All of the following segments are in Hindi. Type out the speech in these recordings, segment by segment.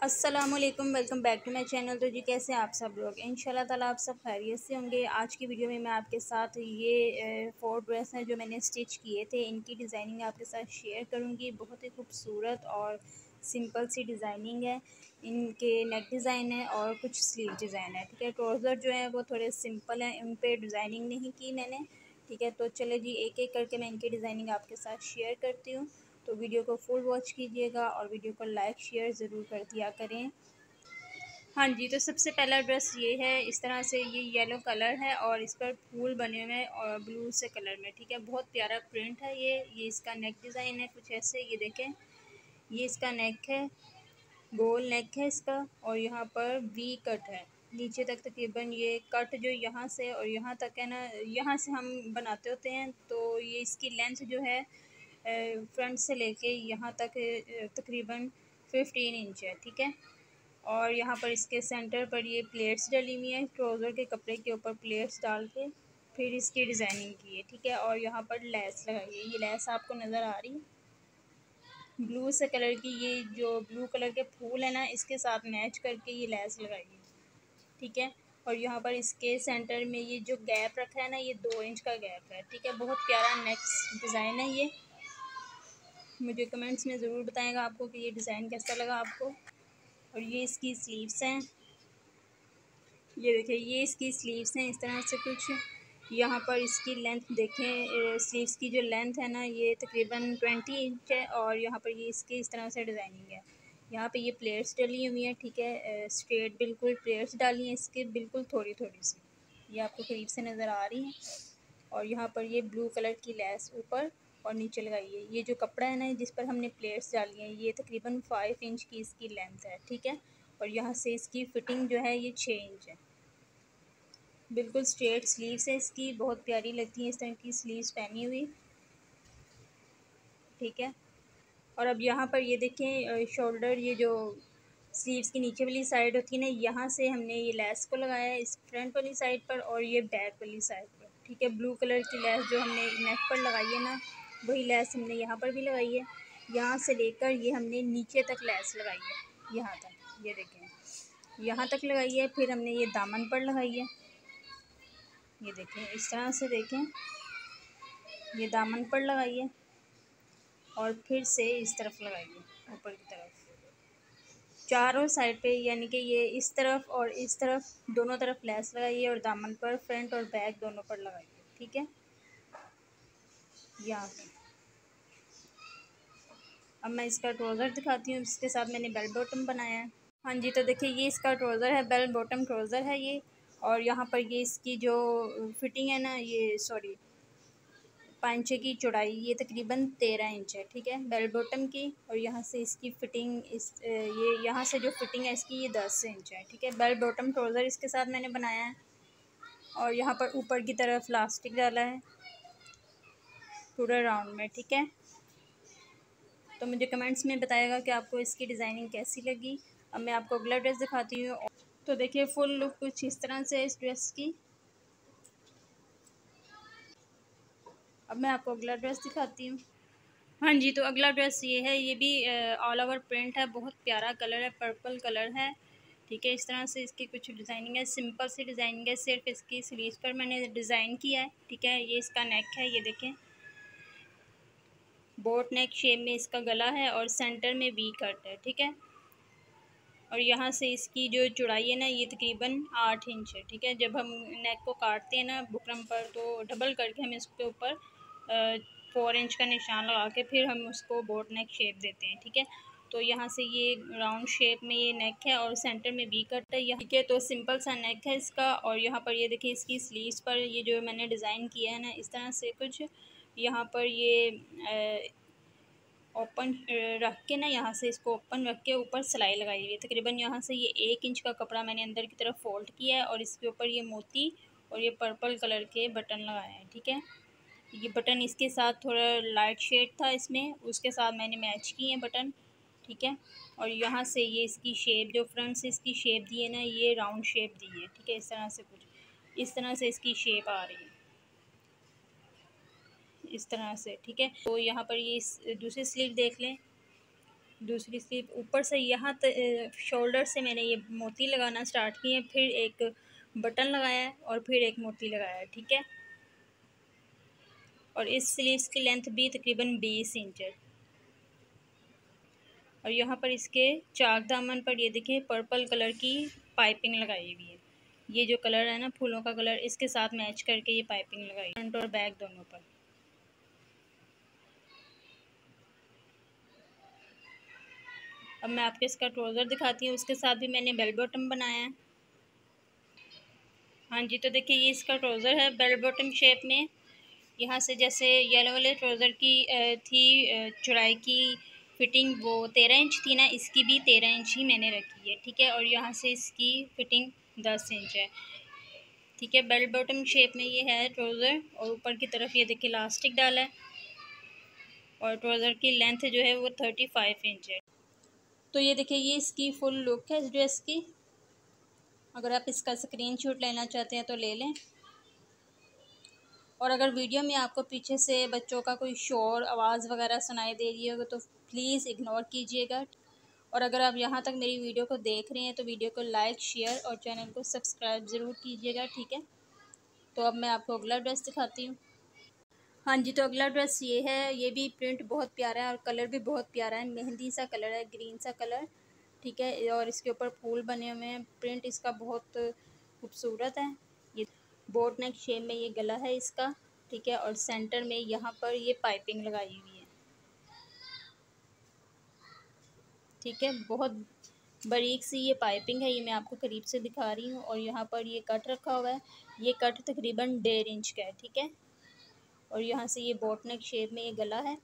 अस्सलामुअलैकुम, welcome back to my channel. तो जी कैसे हैं आप सब लोग? इंशाल्लाह ताला आप सब खैरियत से होंगे। आज की वीडियो में मैं आपके साथ ये 4 ड्रेस हैं जो मैंने स्टिच किए थे, इनकी डिज़ाइनिंग आपके साथ शेयर करूंगी। बहुत ही खूबसूरत और सिंपल सी डिज़ाइनिंग है। इनके नेक डिज़ाइन है और कुछ स्लीव डिज़ाइन है। ठीक है, ट्राउज़र जो है वो थोड़े सिंपल हैं, उन पर डिज़ाइनिंग नहीं की मैंने। ठीक है, तो चले जी एक एक करके मैं इनकी डिज़ाइनिंग आपके साथ शेयर करती हूँ। तो वीडियो को फुल वॉच कीजिएगा और वीडियो को लाइक शेयर ज़रूर कर दिया करें। हाँ जी, तो सबसे पहला ड्रेस ये है। इस तरह से ये येलो कलर है और इस पर फूल बने हुए हैं और ब्लू से कलर में। ठीक है, बहुत प्यारा प्रिंट है ये इसका नेक डिज़ाइन है कुछ ऐसे। ये देखें, ये इसका नेक है, गोल नेक है इसका और यहाँ पर वी कट है नीचे तक। तकरीबन ये कट जो यहाँ से और यहाँ तक है ना, यहाँ से हम बनाते होते हैं। तो ये इसकी लेंथ जो है फ्रंट से लेके यहाँ तक तकरीबन 15 इंच है। ठीक है, और यहाँ पर इसके सेंटर पर ये प्लेट्स डली हुई हैं, ट्राउज़र के कपड़े के ऊपर प्लेट्स डाल के फिर इसकी डिज़ाइनिंग की है। ठीक है, और यहाँ पर लेस लगाई है। ये लेस आपको नज़र आ रही है ब्लू से कलर की। ये जो ब्लू कलर के फूल है ना, इसके साथ मैच करके ये लेस लगाई है। ठीक है, और यहाँ पर इसके सेंटर में ये जो गैप रखा है ना, ये 2 इंच का गैप है। ठीक है, बहुत प्यारा नेक्स्ट डिज़ाइन है ये। मुझे कमेंट्स में ज़रूर बताएगा आपको कि ये डिज़ाइन कैसा लगा आपको। और ये इसकी स्लीव्स हैं। ये देखिए, ये इसकी स्लीव्स हैं इस तरह से कुछ। यहाँ पर इसकी लेंथ देखें, स्लीव्स की जो लेंथ है ना, ये तकरीबन 20 इंच है। और यहाँ पर ये इसकी इस तरह से डिज़ाइनिंग है। यहाँ पे ये प्लेट्स डली हुई हैं। ठीक है, स्ट्रेट बिल्कुल प्लेट्स डाली हैं इसके, बिल्कुल थोड़ी थोड़ी सी। ये आपको करीब से नज़र आ रही है। और यहाँ पर ये ब्लू कलर की लेस ऊपर और नीचे लगाई है। ये जो कपड़ा है ना जिस पर हमने प्लेट्स डाली हैं, ये तकरीबन 5 इंच की इसकी लेंथ है। ठीक है, और यहाँ से इसकी फिटिंग जो है ये 6 इंच है। बिल्कुल स्ट्रेट स्लीव्स है इसकी, बहुत प्यारी लगती है इस तरह की स्लीव्स पहनी हुई। ठीक है, और अब यहाँ पर ये देखें, शोल्डर, ये जो स्लीव्स की नीचे वाली साइड होती है ना, यहाँ से हमने ये लेस को लगाया है इस फ्रंट वाली साइड पर और ये बैक वाली साइड पर। ठीक है, ब्लू कलर की लेस जो हमने नेक पर लगाई है ना, वही लेस हमने यहाँ पर भी लगाई है। यहाँ से लेकर ये हमने नीचे तक लेस लगाई है, यहाँ तक। ये देखें, यहाँ तक लगाई है। फिर हमने ये दामन पर लगाई है। ये देखें, इस तरह से देखें, ये दामन पर लगाई है और फिर से इस तरफ लगाई है ऊपर की तरफ, चारों साइड पे। यानी कि ये इस तरफ और इस तरफ दोनों तरफ लेस लगाई है और दामन पर फ्रंट और बैक दोनों पर लगाई है। ठीक है, यहाँ पे अब मैं इसका ट्राउज़र दिखाती हूँ। इसके साथ मैंने बेल बॉटम बनाया है। हाँ जी, तो देखिए, ये इसका ट्राउज़र है, बेल बॉटम ट्राउज़र है ये। और यहाँ पर ये इसकी जो फिटिंग है ना, ये सॉरी पांचे की चौड़ाई ये तकरीबन 13 इंच है। ठीक है, बेल बॉटम की। और यहाँ से इसकी फ़िटिंग ये यहाँ से जो फिटिंग है इसकी, ये 10 इंच है। ठीक है, बेल बॉटम ट्राउज़र इसके साथ मैंने बनाया है। और यहाँ पर ऊपर की तरफ इलास्टिक डाला है पूरा राउंड में। ठीक है, तो मुझे कमेंट्स में बताएगा कि आपको इसकी डिज़ाइनिंग कैसी लगी। अब मैं आपको अगला ड्रेस दिखाती हूँ। तो देखिए, फुल लुक कुछ इस तरह से है इस ड्रेस की। अब मैं आपको अगला ड्रेस दिखाती हूँ। हाँ जी, तो अगला ड्रेस ये है। ये भी ऑल ओवर प्रिंट है, बहुत प्यारा कलर है, पर्पल कलर है। ठीक है, इस तरह से इसकी कुछ डिज़ाइनिंग है, सिंपल सी डिज़ाइनिंग है, सिर्फ इसकी स्लीव्स पर मैंने डिज़ाइन किया है। ठीक है, ये इसका नेक है, ये देखें, बोट नेक शेप में इसका गला है और सेंटर में वी कट है। ठीक है, और यहाँ से इसकी जो चौड़ाई है ना, ये तकरीबन 8 इंच है। ठीक है, जब हम नेक को काटते हैं ना बुकरम पर, तो डबल करके हम इसके ऊपर 4 इंच का निशान लगा के फिर हम उसको बोट नेक शेप देते हैं। ठीक है, तो यहाँ से ये राउंड शेप में ये नेक है और सेंटर में वी कट है यहाँ। ठीक है, तो सिंपल सा नेक है इसका। और यहाँ पर ये देखिए, इसकी स्लीव्स पर ये जो मैंने डिज़ाइन किया है ना, इस तरह से कुछ। यहाँ पर ये ओपन रख के ना, यहाँ से इसको ओपन रख के ऊपर सिलाई लगाई हुई है। तकरीबन यहाँ से ये 1 इंच का कपड़ा मैंने अंदर की तरफ फोल्ड किया है और इसके ऊपर ये मोती और ये पर्पल कलर के बटन लगाए हैं। ठीक है, ये बटन इसके साथ थोड़ा लाइट शेड था इसमें, उसके साथ मैंने मैच किए हैं बटन। ठीक है, और यहाँ से ये इसकी शेप, जो फ्रंट से इसकी शेप दी है ना, ये राउंड शेप दी है। ठीक है, इस तरह से कुछ इस तरह से इसकी शेप आ रही है, इस तरह से। ठीक है, तो यहाँ पर ये दूसरी स्लीव देख लें। दूसरी स्लीव ऊपर से यहाँ शोल्डर से मैंने ये मोती लगाना स्टार्ट किए, फिर एक बटन लगाया है और फिर एक मोती लगाया है, ठीक है। और इस स्लीव्स की लेंथ भी तकरीबन 20 इंच है। और यहाँ पर इसके चाक दामन पर ये देखिए पर्पल कलर की पाइपिंग लगाई हुई है। ये जो कलर है ना फूलों का कलर, इसके साथ मैच करके ये पाइपिंग लगाई है फ्रंट और बैक दोनों पर। अब मैं आपको इसका ट्राउज़र दिखाती हूँ, उसके साथ भी मैंने बेल बॉटम बनाया है। हाँ जी, तो देखिए ये इसका ट्राउज़र है बेल बॉटम शेप में। यहाँ से जैसे येलो वाले ट्राउज़र की थी चौड़ाई की फिटिंग वो 13 इंच थी ना, इसकी भी 13 इंच ही मैंने रखी है, ठीक है। और यहाँ से इसकी फिटिंग 10 इंच है, ठीक है। बेल बॉटम शेप में ये है ट्राउज़र और ऊपर की तरफ ये देखिए इलास्टिक डाला है। और ट्राउज़र की लेंथ जो है वो 35 इंच है। तो ये देखिए ये इसकी फुल लुक है इस ड्रेस की। अगर आप इसका स्क्रीनशॉट लेना चाहते हैं तो ले लें। और अगर वीडियो में आपको पीछे से बच्चों का कोई शोर आवाज़ वगैरह सुनाई दे रही होगी तो प्लीज़ इग्नोर कीजिएगा। और अगर आप यहाँ तक मेरी वीडियो को देख रहे हैं तो वीडियो को लाइक, शेयर और चैनल को सब्सक्राइब ज़रूर कीजिएगा, ठीक है। तो अब मैं आपको अगला ड्रेस दिखाती हूँ। हाँ जी, तो अगला ड्रेस ये है। ये भी प्रिंट बहुत प्यारा है और कलर भी बहुत प्यारा है, मेहंदी सा कलर है, ग्रीन सा कलर, ठीक है। और इसके ऊपर फूल बने हुए हैं, प्रिंट इसका बहुत खूबसूरत है। ये बोट नेक शेप में ये गला है इसका, ठीक है। और सेंटर में यहाँ पर ये पाइपिंग लगाई हुई है, ठीक है। बहुत बारीक सी ये पाइपिंग है, ये मैं आपको करीब से दिखा रही हूँ। और यहाँ पर ये कट रखा हुआ है, ये कट तकरीबन 1.5 इंच का है, ठीक है। और यहाँ से ये बोट नेक शेप में ये गला है,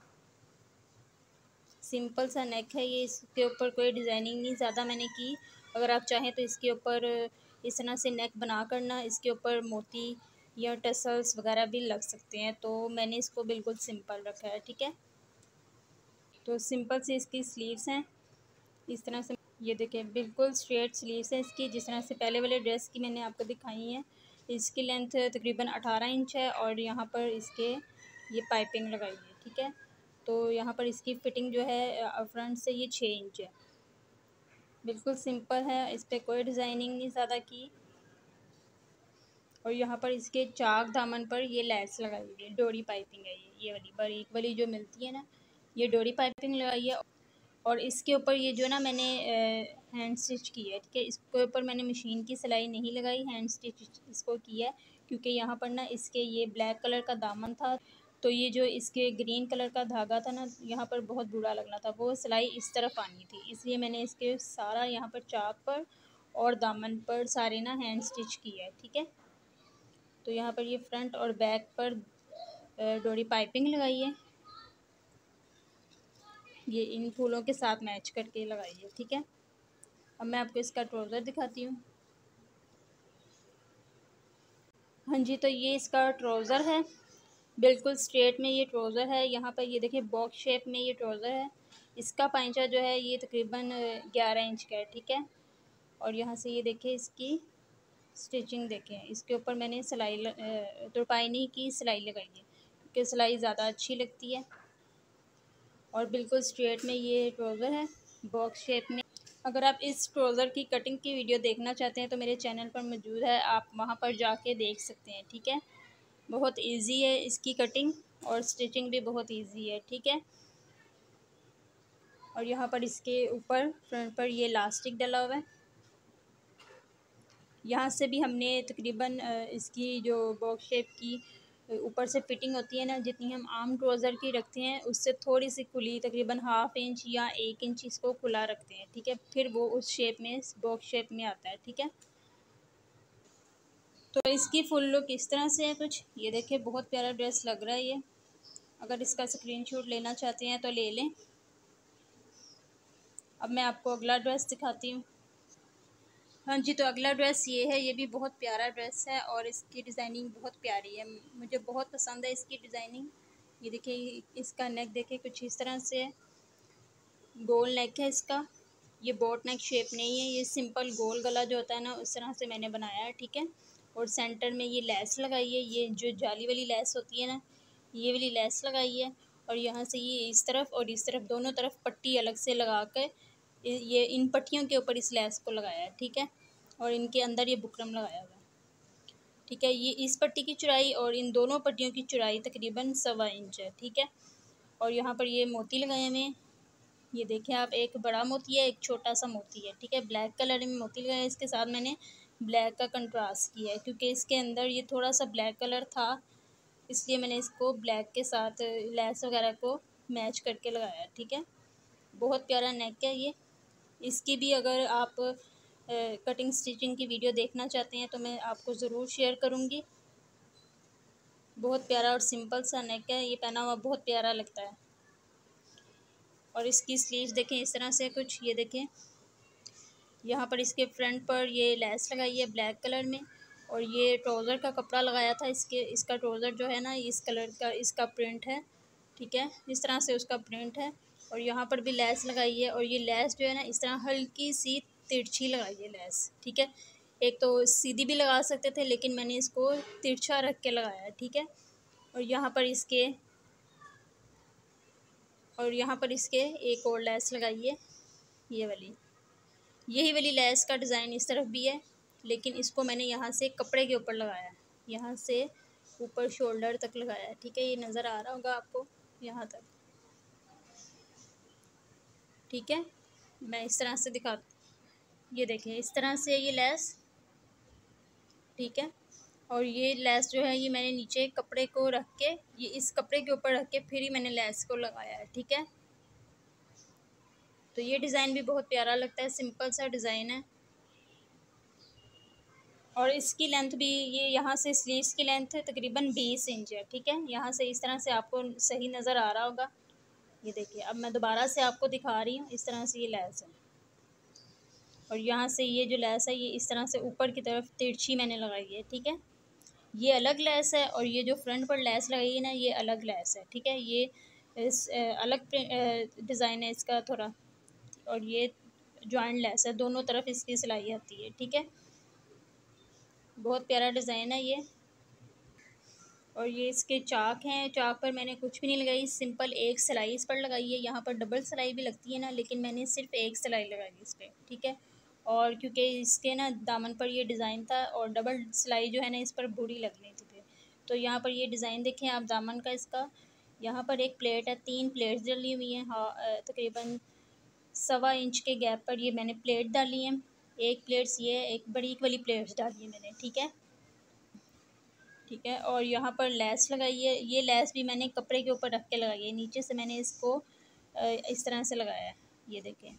सिंपल सा नेक है ये। इसके ऊपर कोई डिज़ाइनिंग नहीं ज़्यादा मैंने की। अगर आप चाहें तो इसके ऊपर इस तरह से नेक बना करना इसके ऊपर मोती या टसल्स वगैरह भी लग सकते हैं, तो मैंने इसको बिल्कुल सिंपल रखा है, ठीक है। तो सिंपल से इसकी स्लीव्स हैं इस तरह से, ये देखें बिल्कुल स्ट्रेट स्लीव्स है इसकी, जिस तरह से पहले वाले ड्रेस की मैंने आपको दिखाई है। इसकी लेंथ तकरीबन 18 इंच है और यहाँ पर इसके ये पाइपिंग लगाई है, ठीक है। तो यहाँ पर इसकी फ़िटिंग जो है फ्रंट से ये 6 इंच है, बिल्कुल सिंपल है, इस पर कोई डिज़ाइनिंग नहीं ज़्यादा की। और यहाँ पर इसके चाक दामन पर ये लेस लगाई हुई है, डोरी पाइपिंग है ये वाली बारीक वाली जो मिलती है ना, ये डोरी पाइपिंग लगाई है। और इसके ऊपर ये जो ना मैंने हैंड स्टिच की है, ठीक है। इसके ऊपर मैंने मशीन की सिलाई नहीं लगाई, हैंड स्टिच इसको की है, क्योंकि यहाँ पर ना इसके ये ब्लैक कलर का दामन था, तो ये जो इसके ग्रीन कलर का धागा था ना यहाँ पर बहुत बुरा लगना था, वो सिलाई इस तरफ आनी थी, इसलिए मैंने इसके सारा यहाँ पर चाक पर और दामन पर सारे ना हैंड स्टिच किया है, ठीक है। तो यहाँ पर ये फ्रंट और बैक पर डोरी पाइपिंग लगाई है, ये इन फूलों के साथ मैच करके लगाई है, ठीक है। अब मैं आपको इसका ट्राउज़र दिखाती हूँ। हाँ जी, तो ये इसका ट्राउज़र है, बिल्कुल स्ट्रेट में ये ट्राउज़र है। यहाँ पर ये देखिए बॉक्स शेप में ये ट्राउज़र है। इसका पाइंचा जो है ये तकरीबन 11 इंच का है, ठीक है। और यहाँ से ये देखिए इसकी स्टिचिंग देखें, इसके ऊपर मैंने सिलाई तुरपाई नहीं की, सिलाई लगाई है, क्योंकि सिलाई ज़्यादा अच्छी लगती है। और बिल्कुल स्ट्रेट में ये ट्राउज़र है बॉक्स शेप में। अगर आप इस ट्राउज़र की कटिंग की वीडियो देखना चाहते हैं तो मेरे चैनल पर मौजूद है, आप वहां पर जाके देख सकते हैं, ठीक है। बहुत इजी है इसकी कटिंग और स्टिचिंग भी बहुत इजी है, ठीक है। और यहाँ पर इसके ऊपर फ्रंट पर ये इलास्टिक डला हुआ है। यहाँ से भी हमने तकरीबन इसकी जो बॉक्स शेप की ऊपर से फिटिंग होती है ना, जितनी हम आम ट्राउज़र की रखते हैं उससे थोड़ी सी खुली, तकरीबन 1/2 इंच या 1 इंच इसको खुला रखते हैं, ठीक है। फिर वो उस शेप में बॉक्स शेप में आता है, ठीक है। तो इसकी फुल लुक इस तरह से है कुछ, ये देखिए बहुत प्यारा ड्रेस लग रहा है ये। अगर इसका स्क्रीनशॉट लेना चाहते हैं तो ले लें। अब मैं आपको अगला ड्रेस दिखाती हूँ। हाँ जी, तो अगला ड्रेस ये है, ये भी बहुत प्यारा ड्रेस है और इसकी डिज़ाइनिंग बहुत प्यारी है, मुझे बहुत पसंद है इसकी डिज़ाइनिंग। ये देखिए इसका नेक देखिए कुछ इस तरह से है, गोल नेक है इसका, ये बोट नेक शेप नहीं है, ये सिंपल गोल गला जो होता है ना उस तरह से मैंने बनाया है, ठीक है। और सेंटर में ये लेस लगाई है, ये जो जाली वाली लेस होती है ना, ये वाली लेस लगाई है। और यहाँ से ये इस तरफ और इस तरफ दोनों तरफ पट्टी अलग से लगा कर ये इन पट्टियों के ऊपर इस लेस को लगाया है, ठीक है। और इनके अंदर ये बुकरम लगाया हुआ है, ठीक है। ये इस पट्टी की चौड़ाई और इन दोनों पट्टियों की चौड़ाई तकरीबन 1.25 इंच है, ठीक है। और यहाँ पर ये मोती लगाए हुए हैं, ये देखें आप, एक बड़ा मोती है, एक छोटा सा मोती है, ठीक है। ब्लैक कलर में मोती लगाया है, इसके साथ मैंने ब्लैक का कंट्रास्ट किया है क्योंकि इसके अंदर ये थोड़ा सा ब्लैक कलर था, इसलिए मैंने इसको ब्लैक के साथ लेस वगैरह को मैच करके लगाया, ठीक है। बहुत प्यारा नेक है ये। इसकी भी अगर आप कटिंग स्टिचिंग की वीडियो देखना चाहते हैं तो मैं आपको ज़रूर शेयर करूँगी। बहुत प्यारा और सिंपल सा नेक है, ये पहना हुआ बहुत प्यारा लगता है। और इसकी स्लीव्स देखें इस तरह से कुछ, ये देखें यहाँ पर इसके फ्रंट पर ये लेस लगाई है ब्लैक कलर में, और ये ट्राउज़र का कपड़ा लगाया था इसका ट्राउज़र जो है ना इस कलर का इसका प्रिंट है, ठीक है। इस तरह से उसका प्रिंट है। और यहाँ पर भी लेस लगाई है, और ये लेस जो है ना इस तरह हल्की सी तिरछी लगाई है लेस, ठीक है। एक तो सीधी भी लगा सकते थे लेकिन मैंने इसको तिरछा रख के लगाया, ठीक है। और यहाँ पर इसके एक और लेस लगाई है, ये वाली, यही वाली लेस का डिज़ाइन इस तरफ भी है, लेकिन इसको मैंने यहाँ से कपड़े के ऊपर लगाया, यहाँ से ऊपर शोल्डर तक लगाया, ठीक है। ये नज़र आ रहा होगा आपको यहाँ तक, ठीक है। मैं इस तरह से ये देखें इस तरह से ये लेस, ठीक है। और ये लेस जो है ये मैंने नीचे कपड़े को रख के, ये इस कपड़े के ऊपर रख के फिर ही मैंने लेस को लगाया है, ठीक है। तो ये डिज़ाइन भी बहुत प्यारा लगता है, सिंपल सा डिज़ाइन है। और इसकी लेंथ भी, ये यहाँ से स्लीव्स की लेंथ है तकरीबन 20 इंच है, ठीक है। यहाँ से इस तरह से आपको सही नज़र आ रहा होगा, ये देखिए। अब मैं दोबारा से आपको दिखा रही हूँ, इस तरह से ये लेस है, और यहाँ से ये जो लेस है ये इस तरह से ऊपर की तरफ तिरछी मैंने लगाई है, ठीक है। ये अलग लेस है, और ये जो फ्रंट पर लेस लगाई है ना ये अलग लेस है, ठीक है। ये अलग डिज़ाइन है इसका थोड़ा, और ये जॉइंट लेस है, दोनों तरफ इसकी सिलाई आती है, ठीक है। बहुत प्यारा डिज़ाइन है ये। और ये इसके चाक हैं, चाक पर मैंने कुछ भी नहीं लगाई, सिंपल एक सिलाई इस पर लगाई है। यहाँ पर डबल सिलाई भी लगती है ना, लेकिन मैंने सिर्फ एक सिलाई लगाई इस पर, ठीक है। और क्योंकि इसके ना दामन पर ये डिज़ाइन था, और डबल सिलाई जो है ना इस पर बुरी लगनी थी फिर, तो यहाँ पर ये डिज़ाइन देखें आप दामन का इसका। यहाँ पर एक प्लेट है, 3 प्लेट्स डली हुई हैं, हाँ तकरीबन 1.25 इंच के गैप पर ये मैंने प्लेट डाली है। एक प्लेट्स ये है, एक बड़ी वाली प्लेट्स डाली है मैंने, ठीक है, ठीक है। और यहाँ पर लेस लगाई है, ये लेस भी मैंने कपड़े के ऊपर रख के लगाई है, नीचे से मैंने इसको इस तरह से लगाया है, ये देखें।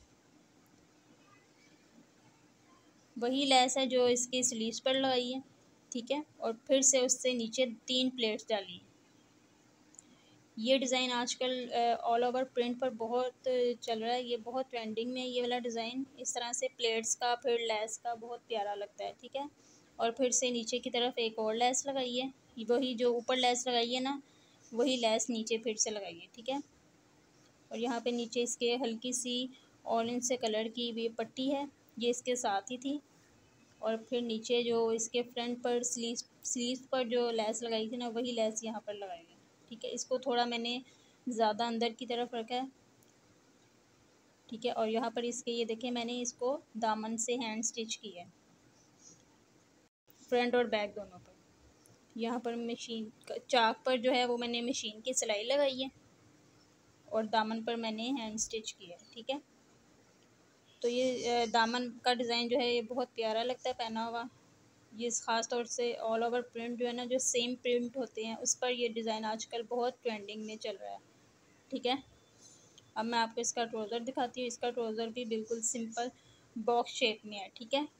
वही लेस है जो इसकी स्लीव्स पर लगाई है, ठीक है। और फिर से उससे नीचे 3 प्लेट्स डाली है। ये डिज़ाइन आजकल ऑल ओवर प्रिंट पर बहुत चल रहा है, ये बहुत ट्रेंडिंग में है ये वाला डिज़ाइन, इस तरह से प्लेट्स का फिर लेस का बहुत प्यारा लगता है, ठीक है। और फिर से नीचे की तरफ एक और लेस लगाई है, वही जो ऊपर लेस लगाई है ना वही लेस नीचे फिर से लगाई है, ठीक है। और यहाँ पे नीचे इसके हल्की सी ऑरेंज से कलर की भी पट्टी है, ये इसके साथ ही थी। और फिर नीचे जो इसके फ्रंट पर स्लीव्स पर जो लेस लगाई थी ना वही लेस यहाँ पर लगाई है, ठीक है। इसको थोड़ा मैंने ज़्यादा अंदर की तरफ रखा है, ठीक है। और यहाँ पर इसके ये देखें मैंने इसको दामन से हैंड स्टिच किया है, फ्रंट और बैक दोनों पर। यहाँ पर मशीन चाक पर जो है वो मैंने मशीन की सिलाई लगाई है, और दामन पर मैंने हैंड स्टिच किया है, ठीक है। तो ये दामन का डिज़ाइन जो है ये बहुत प्यारा लगता है पहना हुआ। ये ख़ास तौर से ऑल ओवर प्रिंट जो है ना, जो सेम प्रिंट होते हैं उस पर ये डिज़ाइन आजकल बहुत ट्रेंडिंग में चल रहा है, ठीक है। अब मैं आपको इसका ट्राउज़र दिखाती हूँ। इसका ट्राउज़र भी बिल्कुल सिंपल बॉक्स शेप में है, ठीक है।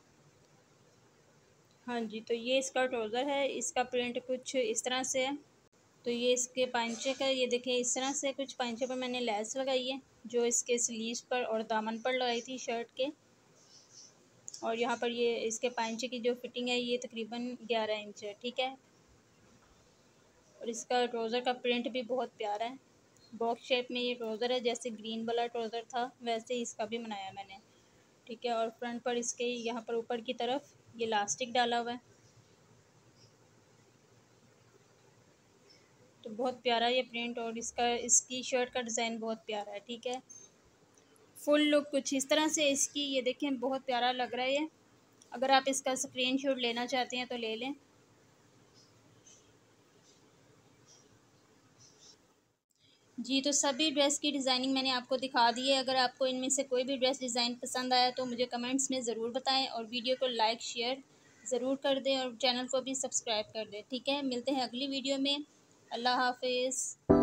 हाँ जी, तो ये इसका ट्राउज़र है, इसका प्रिंट कुछ इस तरह से है। तो ये इसके पांचे का, ये देखिए इस तरह से कुछ पांचे पर मैंने लेस लगाई है जो इसके स्लीव्स पर और दामन पर लगाई थी शर्ट के। और यहाँ पर ये इसके पांचे की जो फिटिंग है ये तकरीबन 11 इंच है, ठीक है। और इसका ट्राउज़र का प्रिंट भी बहुत प्यारा है, बॉक्स शेप में ये ट्राउज़र है, जैसे ग्रीन वाला ट्राउज़र था वैसे ही इसका भी बनाया मैंने, ठीक है। और फ्रंट पर इसके यहाँ पर ऊपर की तरफ ये इलास्टिक डाला हुआ है। तो बहुत प्यारा ये प्रिंट, और इसकी शर्ट का डिज़ाइन बहुत प्यारा है। ठीक है, फुल लुक कुछ इस तरह से इसकी, ये देखें बहुत प्यारा लग रहा है ये। अगर आप इसका स्क्रीनशॉट लेना चाहते हैं तो ले लें। जी, तो सभी ड्रेस की डिज़ाइनिंग मैंने आपको दिखा दी है। अगर आपको इनमें से कोई भी ड्रेस डिज़ाइन पसंद आया तो मुझे कमेंट्स में ज़रूर बताएं, और वीडियो को लाइक शेयर ज़रूर कर दें, और चैनल को भी सब्सक्राइब कर दें। ठीक है, मिलते हैं अगली वीडियो में। अल्लाह हाफिज़।